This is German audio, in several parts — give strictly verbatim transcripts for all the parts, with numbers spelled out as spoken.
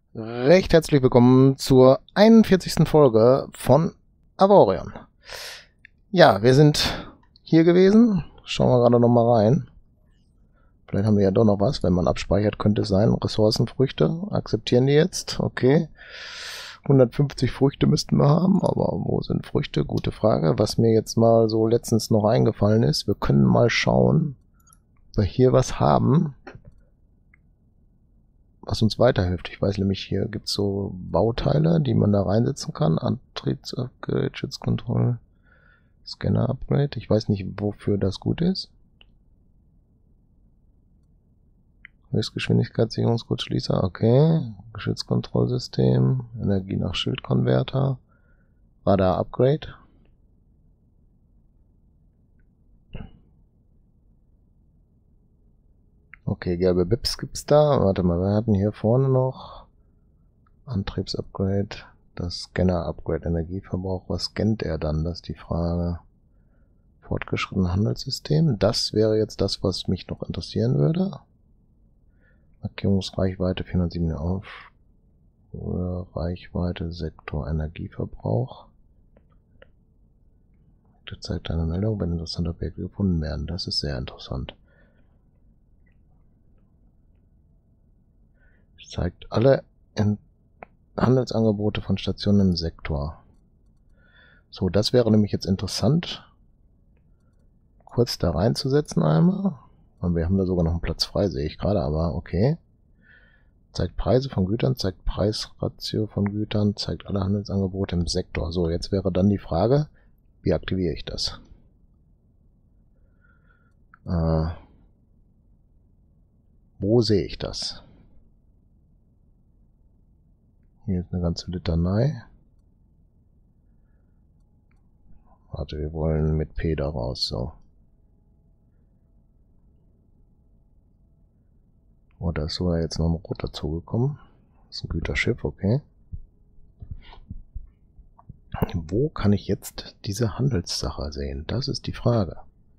Recht herzlich willkommen zur einundvierzigsten Folge von Avorion. Ja, wir sind hier gewesen. Schauen wir gerade noch mal rein. Vielleicht haben wir ja doch noch was. Wenn man abspeichert, könnte es sein. Ressourcenfrüchte. Akzeptieren die jetzt. Okay. hundertfünfzig Früchte müssten wir haben. Aber wo sind Früchte? Gute Frage. Was mir jetzt mal so letztens noch eingefallen ist. Wir können mal schauen, ob wir hier was haben, was uns weiterhilft. Ich weiß nämlich, hier gibt es so Bauteile, die man da reinsetzen kann. Antriebsupgrade, Schutzkontrolle, Scanner-Upgrade. Ich weiß nicht, wofür das gut ist. Höchstgeschwindigkeitssicherungskurzschließer, okay. Geschützkontrollsystem, Energie nach Schildkonverter, Radar-Upgrade. Okay, gelbe Bips gibt's da. Warte mal, wir hatten hier vorne noch Antriebsupgrade, das Scanner-Upgrade, Energieverbrauch. Was scannt er dann? Das ist die Frage. Fortgeschritten Handelssystem. Das wäre jetzt das, was mich noch interessieren würde. Markierungsreichweite vierhundertsieben auf. Oder Reichweite, Sektor, Energieverbrauch. Das zeigt eine Meldung, wenn interessante Objekte gefunden werden. Das ist sehr interessant. Zeigt alle Handelsangebote von Stationen im Sektor. So, das wäre nämlich jetzt interessant, kurz da reinzusetzen einmal. Und wir haben da sogar noch einen Platz frei, sehe ich gerade, aber okay. Zeigt Preise von Gütern, zeigt Preisratio von Gütern, zeigt alle Handelsangebote im Sektor. So, jetzt wäre dann die Frage, wie aktiviere ich das? Äh, wo sehe ich das? Hier ist eine ganze Litanei. Warte, wir wollen mit P da raus, so. Oh, da ist sogar jetzt noch ein Rot dazugekommen. Das ist ein Güterschiff, okay. Wo kann ich jetzt diese Handelssache sehen? Das ist die Frage.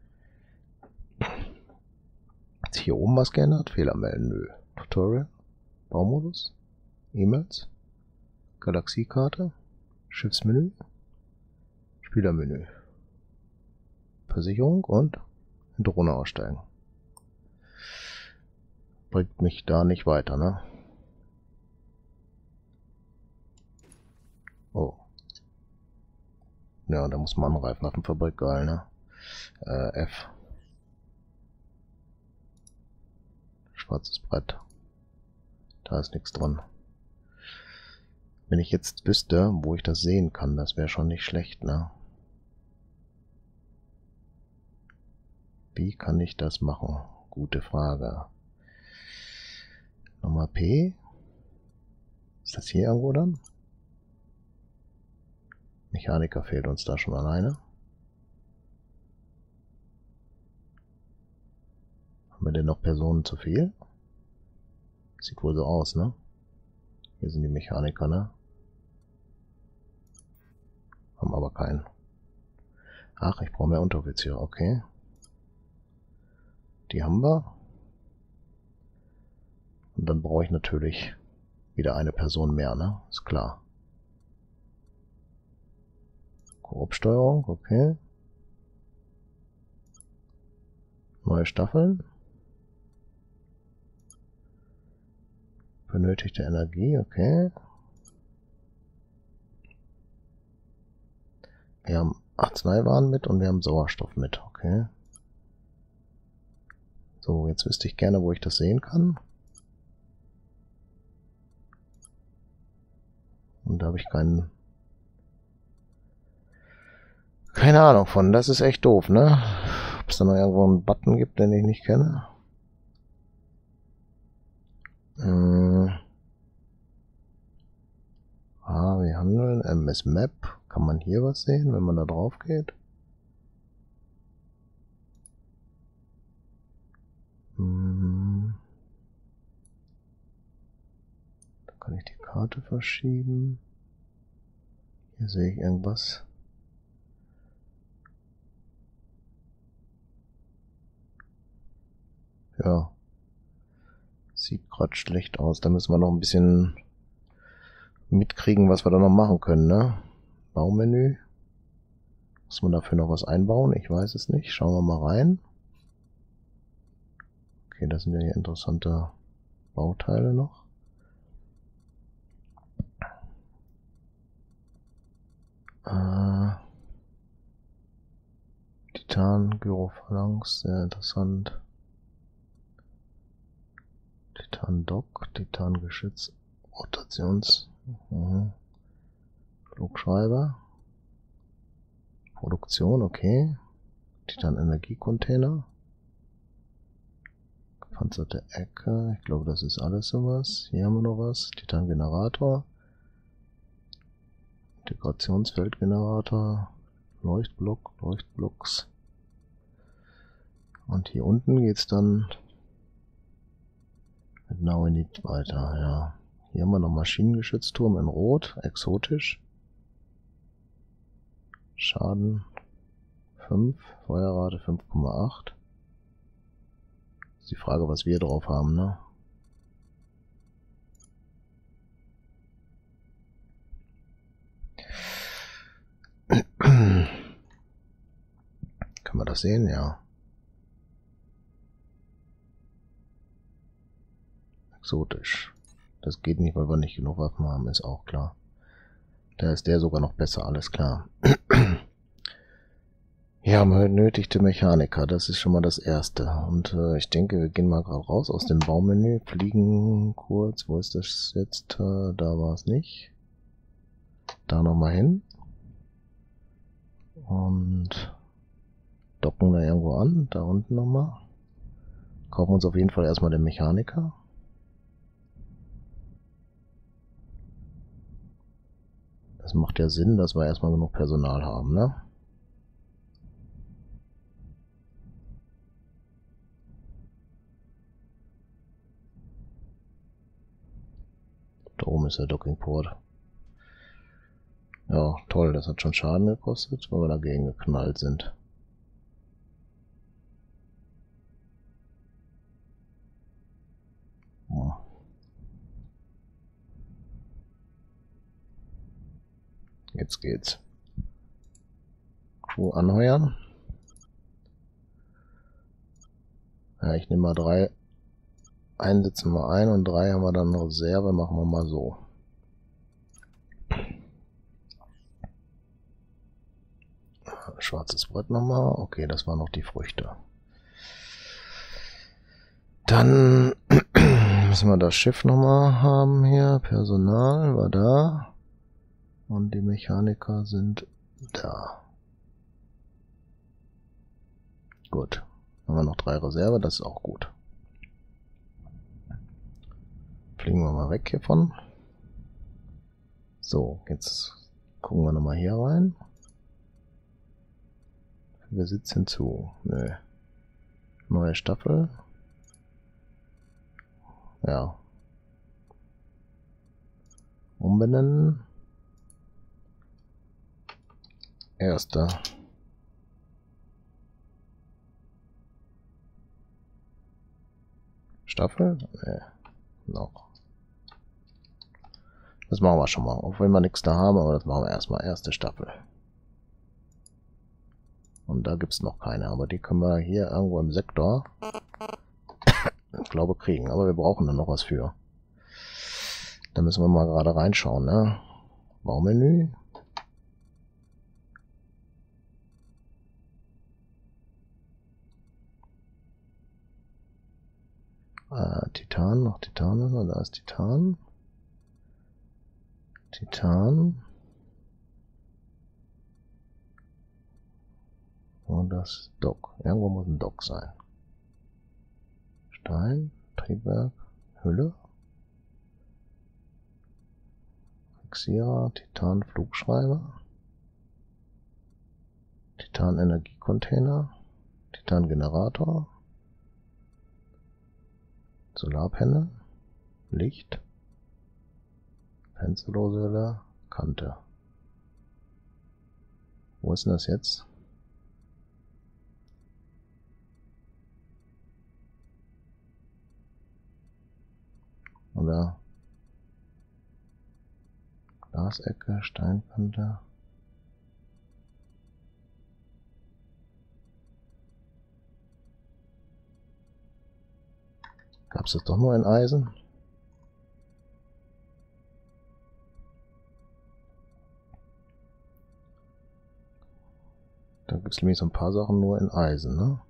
Hat sich hier oben was geändert? Fehler melden, nö. Tutorial, Baumodus, E-Mails, Galaxiekarte, Schiffsmenü, Spielermenü, Versicherung und Drohne aussteigen. Bringt mich da nicht weiter, ne? Oh. Ja, da muss man anreifen auf dem Fabrik, geil, ne? Äh, F. Schwarzes Brett. Da ist nichts dran. Wenn ich jetzt wüsste, wo ich das sehen kann, das wäre schon nicht schlecht, ne? Wie kann ich das machen? Gute Frage. Nochmal P. Ist das hier irgendwo dann? Mechaniker fehlt uns da schon alleine. Haben wir denn noch Personen zu viel? Sieht wohl so aus, ne? Hier sind die Mechaniker, ne? Haben aber keinen. Ach, ich brauche mehr Unteroffiziere, okay. Die haben wir. Und dann brauche ich natürlich wieder eine Person mehr, ne? Ist klar. Koop-Steuerung, okay. Neue Staffeln. Benötigte Energie, okay. Wir haben Arzneiwaren mit und wir haben Sauerstoff mit, okay. So, jetzt wüsste ich gerne, wo ich das sehen kann. Und da habe ich keinen... Keine Ahnung von. Das ist echt doof, ne? Ob es da noch irgendwo einen Button gibt, den ich nicht kenne. Hm. Ah, wir handeln. M S Map. Kann man hier was sehen, wenn man da drauf geht? Hm. Da kann ich die Karte verschieben. Hier sehe ich irgendwas. Ja. Sieht gerade schlecht aus. Da müssen wir noch ein bisschen mitkriegen, was wir da noch machen können, ne? Baumenü. Muss man dafür noch was einbauen? Ich weiß es nicht. Schauen wir mal rein. Okay, das sind ja hier interessante Bauteile noch. Äh, Titan, Gyrophalanx, sehr interessant. Titan Dock, Titan Geschütz, Rotations, mhm. Flugschreiber, Produktion, okay. Titan Energiecontainer, gepanzerte Ecke, ich glaube, das ist alles sowas. Hier haben wir noch was. Titan Generator, Integrationsfeldgenerator, Leuchtblock, Leuchtblocks. Und hier unten geht's dann mit Nauinit weiter, ja. Hier haben wir noch Maschinengeschützturm in Rot, exotisch. Schaden fünf, Feuerrate fünf Komma acht. Ist die Frage, was wir drauf haben, ne? Können wir das sehen? Ja. Exotisch. Das geht nicht, weil wir nicht genug Waffen haben, ist auch klar. Da ist der sogar noch besser, alles klar. Ja, benötigte Mechaniker, das ist schon mal das Erste. Und äh, ich denke, wir gehen mal gerade raus aus dem Baumenü, fliegen kurz. Wo ist das jetzt? Äh, da war es nicht. Da nochmal hin. Und docken da irgendwo an, da unten nochmal. Kaufen uns auf jeden Fall erstmal den Mechaniker. Das macht ja Sinn, dass wir erstmal genug Personal haben, ne? Da oben ist der Dockingport. Ja, toll, das hat schon Schaden gekostet, weil wir dagegen geknallt sind. Hm. Jetzt geht's. Crew anheuern. Ja, ich nehme mal drei. Einen setzen wir ein und drei haben wir dann Reserve. Machen wir mal so. Schwarzes Brett nochmal. Okay, das waren noch die Früchte. Dann müssen wir das Schiff nochmal haben hier. Personal war da. Und die Mechaniker sind da. Gut. Haben wir noch drei Reserve, das ist auch gut. Fliegen wir mal weg hiervon. So, jetzt gucken wir nochmal hier rein. Besitz hinzu. Nö. Neue Staffel. Ja. Umbenennen. Erster. Staffel? Nee. Noch. Das machen wir schon mal. Auch wenn wir nichts da haben, aber das machen wir erstmal. Erste Staffel. Und da gibt es noch keine. Aber die können wir hier irgendwo im Sektor, ich glaube, kriegen. Aber wir brauchen da noch was für. Da müssen wir mal gerade reinschauen, ne? Baumenü. Äh, Titan, noch Titan, da ist Titan. Titan. Und das Dock. Irgendwo muss ein Dock sein. Stein, Triebwerk, Hülle. Fixierer, Titan Flugschreiber. Titan Energiecontainer. Titan Generator. Solarpanel. Licht. Fensterlose Hülle. Kante. Wo ist denn das jetzt? Oder? Glasecke, Steinkante. Gab es das doch nur in Eisen? Da gibt es nämlich so ein paar Sachen nur in Eisen, ne?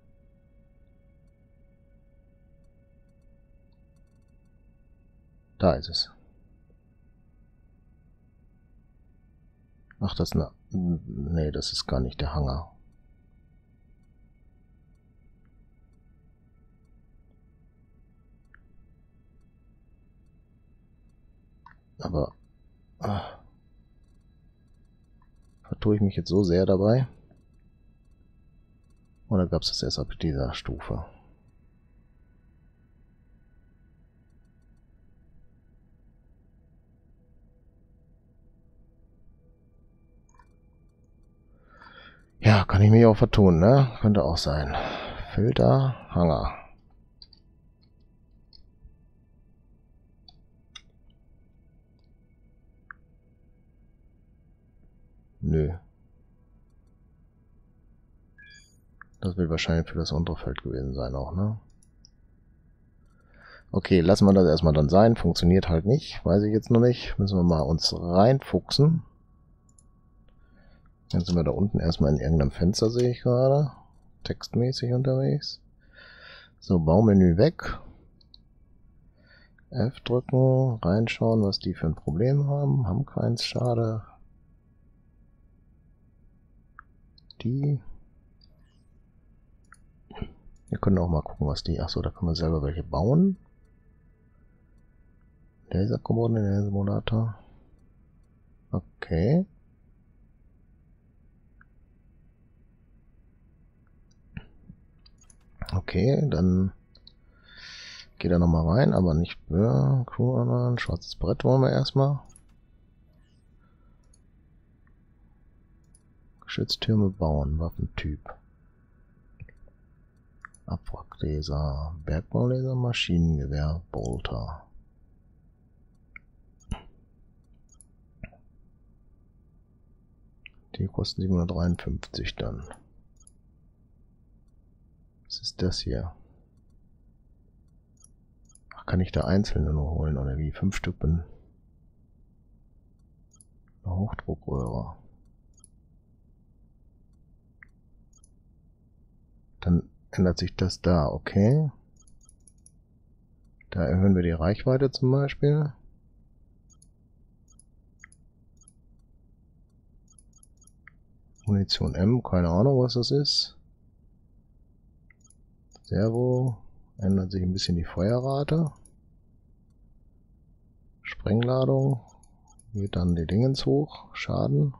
Da ist es. Ach, das ist eine... Nee, das ist gar nicht der Hangar. Aber... Ah, vertue ich mich jetzt so sehr dabei? Oder gab es das erst ab dieser Stufe? Ja, kann ich mich auch vertun, ne? Könnte auch sein. Filter, Hangar. Nö. Das wird wahrscheinlich für das untere Feld gewesen sein auch, ne? Okay, lassen wir das erstmal dann sein. Funktioniert halt nicht. Weiß ich jetzt noch nicht. Müssen wir mal uns reinfuchsen. Jetzt sind wir da unten erstmal in irgendeinem Fenster, sehe ich gerade. Textmäßig unterwegs. So, Baumenü weg. F drücken, reinschauen, was die für ein Problem haben. Haben keins, schade. Die. Wir können auch mal gucken, was die... Achso, da kann man selber welche bauen. Laserkommode, Lasersimulator. Okay. Okay, dann geht er nochmal rein, aber nicht ja, cool, schwarzes Brett wollen wir erstmal. Geschütztürme bauen, Waffentyp. Abwracklaser, Bergbaulaser, Maschinengewehr, Bolter. Die kosten siebenhundertdreiundfünfzig dann. Was ist das hier? Ach, kann ich da einzelne nur holen oder wie? Fünf Stück bin. Eine Hochdruckröhre. Dann ändert sich das da, okay. Da erhöhen wir die Reichweite zum Beispiel. Munition M, keine Ahnung was das ist. Servo, ändert sich ein bisschen die Feuerrate. Sprengladung, geht dann die Dingens hoch, Schaden.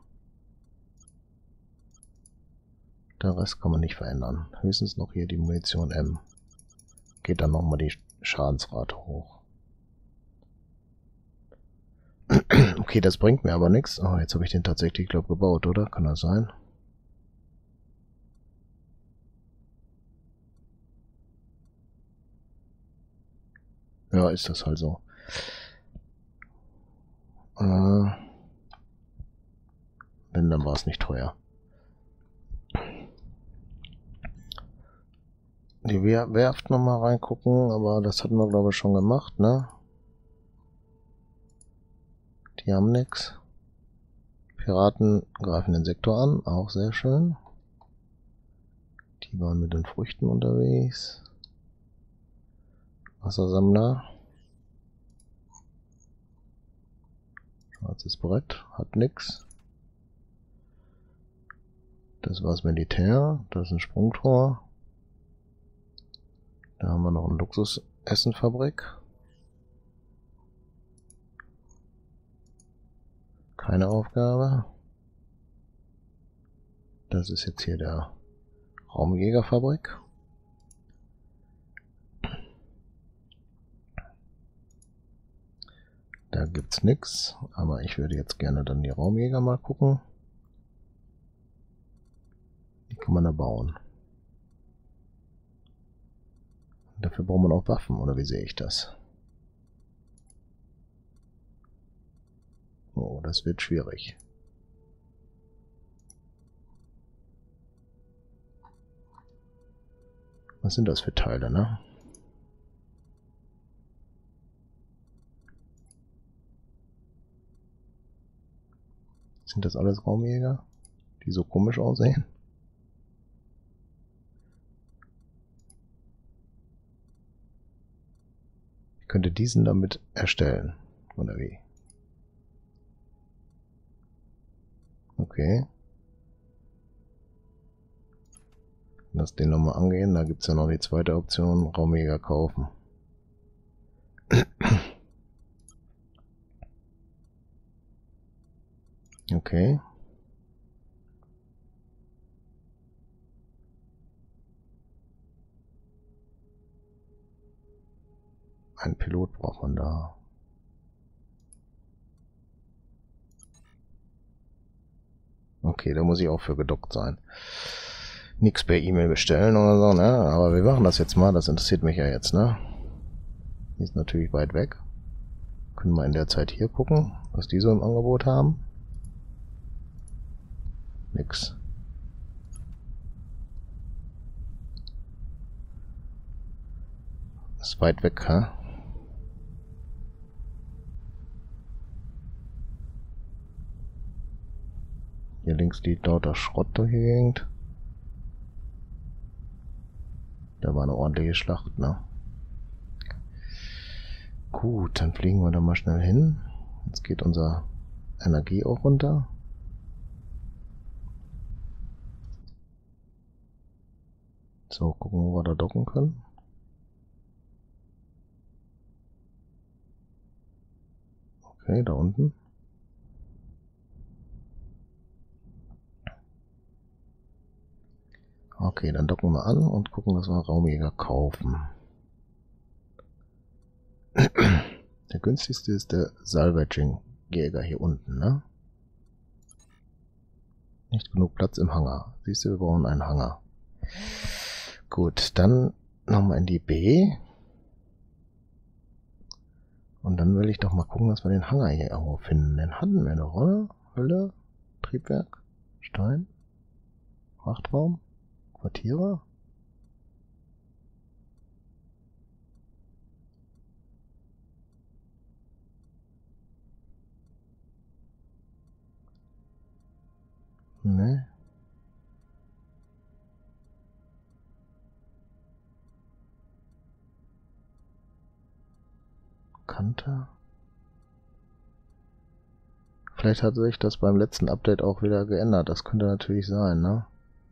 Der Rest kann man nicht verändern. Höchstens noch hier die Munition M. Geht dann nochmal die Schadensrate hoch. Okay, das bringt mir aber nichts. Oh, jetzt habe ich den tatsächlich, glaube ich, gebaut, oder? Kann das sein? Ja, ist das halt so. Äh, wenn, dann war es nicht teuer. Die Wer Werft nochmal reingucken, aber das hatten wir, glaube ich, schon gemacht, ne? Die haben nichts. Piraten greifen den Sektor an, auch sehr schön. Die waren mit den Früchten unterwegs. Wassersammler. Schwarzes Brett, hat nix. Das war das Militär, das ist ein Sprungtor. Da haben wir noch eine Luxusessenfabrik. Keine Aufgabe. Das ist jetzt hier der Raumjägerfabrik. Da gibt's nichts, aber ich würde jetzt gerne dann die Raumjäger mal gucken. Die kann man da bauen. Dafür braucht man auch Waffen, oder wie sehe ich das? Oh, das wird schwierig. Was sind das für Teile, ne? Sind das alles Raumjäger, die so komisch aussehen? Ich könnte diesen damit erstellen, oder wie? Okay. Lass den nochmal angehen. Da gibt es ja noch die zweite Option. Raumjäger kaufen. Okay. Ein Pilot braucht man da. Okay, da muss ich auch für gedockt sein. Nichts per E-Mail bestellen oder so, ne? Aber wir machen das jetzt mal. Das interessiert mich ja jetzt, ne? Die ist natürlich weit weg. Können wir in der Zeit hier gucken, was die so im Angebot haben. Nix. Ist weit weg, hä? Hier links liegt lauter Schrott durch die Gegend. Da war eine ordentliche Schlacht, ne? Gut, dann fliegen wir da mal schnell hin. Jetzt geht unser Energie auch runter. So, gucken, wo wir da docken können. Okay, da unten. Okay, dann docken wir an und gucken, dass wir Raumjäger kaufen. Der günstigste ist der Salvaging-Jäger hier unten, ne? Nicht genug Platz im Hangar. Siehst du, wir brauchen einen Hangar. Gut, dann nochmal in die B. Und dann will ich doch mal gucken, dass wir den Hangar hier irgendwo finden. Den hatten wir noch, oder? Hölle, Triebwerk, Stein, Frachtraum, Quartiere. Ne. Kante. Vielleicht hat sich das beim letzten Update auch wieder geändert. Das könnte natürlich sein, ne?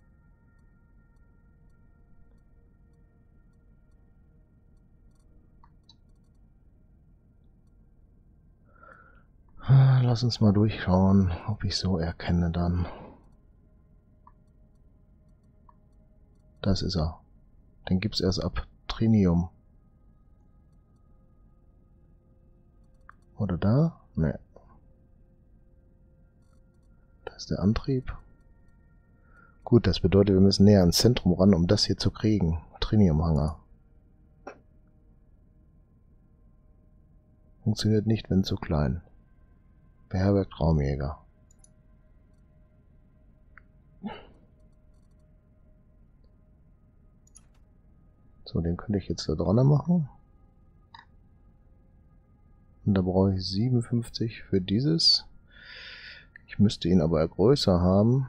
Lass uns mal durchschauen, ob ich so erkenne dann. Das ist er. Den gibt's erst ab Trinium. Oder da? Ne. Da ist der Antrieb. Gut, das bedeutet, wir müssen näher ans Zentrum ran, um das hier zu kriegen. Triniumhanger. Funktioniert nicht, wenn zu klein. Beherbergt Raumjäger. So, den könnte ich jetzt da dran machen. Und da brauche ich siebenundfünfzig für dieses. Ich müsste ihn aber größer haben.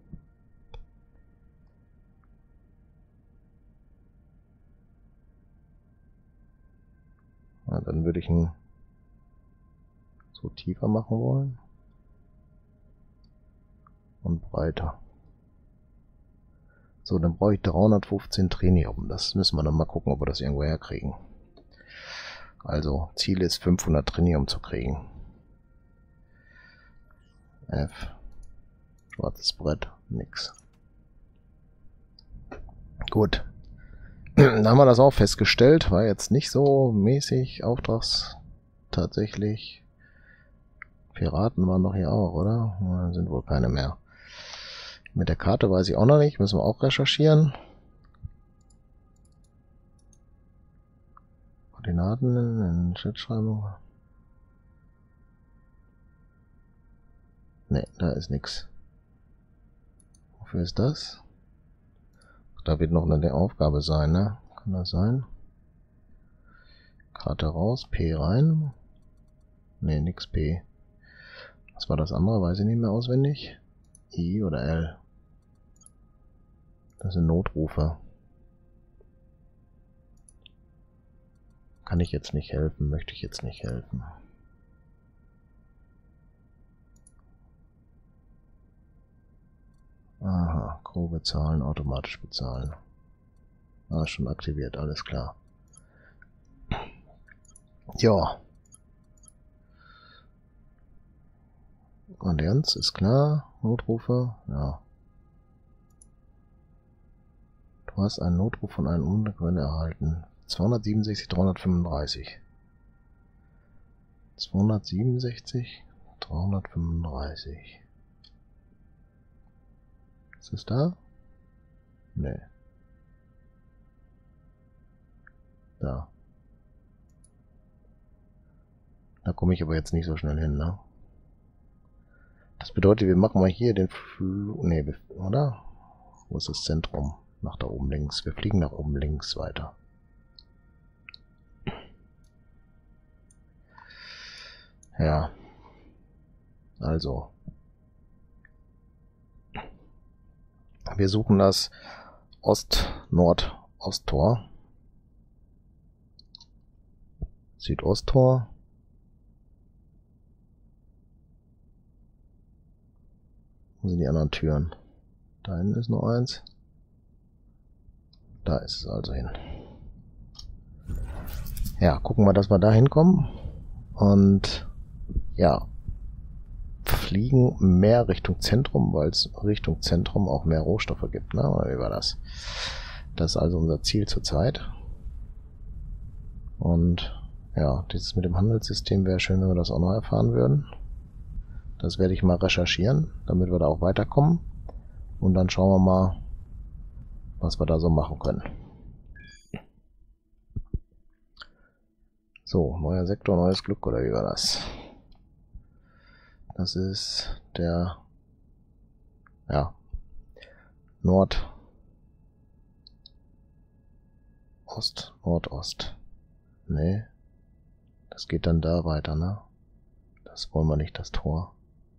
Ja, dann würde ich ihn so tiefer machen wollen. Und breiter. So, dann brauche ich dreihundertfünfzehn Trinium. Das müssen wir dann mal gucken, ob wir das irgendwo herkriegen. Also, Ziel ist fünfhundert Trinium zu kriegen. F. Schwarzes Brett. Nix. Gut. Dann haben wir das auch festgestellt. War jetzt nicht so mäßig Auftrags tatsächlich. Piraten waren doch hier auch, oder? Ja, sind wohl keine mehr. Mit der Karte weiß ich auch noch nicht. Müssen wir auch recherchieren. Koordinaten in Chatschreibung. Ne, da ist nichts. Wofür ist das? Da wird noch eine Aufgabe sein, ne? Kann das sein? Karte raus, P rein. Ne, nix P. Was war das andere? Weiß ich nicht mehr auswendig. I oder L? Das sind Notrufe. Kann ich jetzt nicht helfen, möchte ich jetzt nicht helfen. Aha, Crew bezahlen, automatisch bezahlen. Ah, schon aktiviert, alles klar. Ja. Allianz ist klar, Notrufe, ja. Du hast einen Notruf von einem Unbekannten erhalten. zweihundertsiebenundsechzig dreihundertfünfunddreißig. zweihundertsiebenundsechzig dreihundertfünfunddreißig. Ist es da? Nee. Da. Da komme ich aber jetzt nicht so schnell hin, ne? Das bedeutet, wir machen mal hier den Flug... Nee, oder? Wo ist das Zentrum? Nach da oben links. Wir fliegen nach oben links weiter. Ja. Also. Wir suchen das Ost-Nord-Ost-Tor. Südosttor. Wo sind die anderen Türen? Da hinten ist noch eins. Da ist es also hin. Ja, gucken wir, dass wir da hinkommen. Und ja, fliegen mehr Richtung Zentrum, weil es Richtung Zentrum auch mehr Rohstoffe gibt, ne? Oder wie war das? Das ist also unser Ziel zurzeit. Und ja, dieses mit dem Handelssystem wäre schön, wenn wir das auch noch erfahren würden. Das werde ich mal recherchieren, damit wir da auch weiterkommen. Und dann schauen wir mal, was wir da so machen können. So, neuer Sektor, neues Glück, oder wie war das? Das ist der, ja, Nord, Ost, Nordost. Nee, das geht dann da weiter, ne? Das wollen wir nicht, das Tor.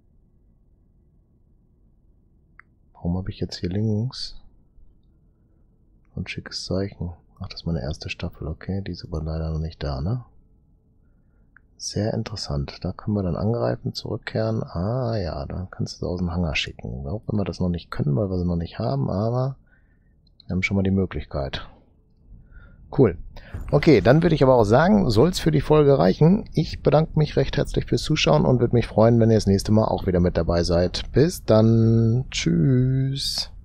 Warum habe ich jetzt hier links ein schickes Zeichen? Ach, das ist meine erste Staffel, okay, die ist aber leider noch nicht da, ne? Sehr interessant. Da können wir dann angreifen, zurückkehren. Ah ja, dann kannst du es aus dem Hangar schicken. Auch wenn wir das noch nicht können, weil wir sie noch nicht haben, aber wir haben schon mal die Möglichkeit. Cool. Okay, dann würde ich aber auch sagen, soll es für die Folge reichen. Ich bedanke mich recht herzlich fürs Zuschauen und würde mich freuen, wenn ihr das nächste Mal auch wieder mit dabei seid. Bis dann. Tschüss.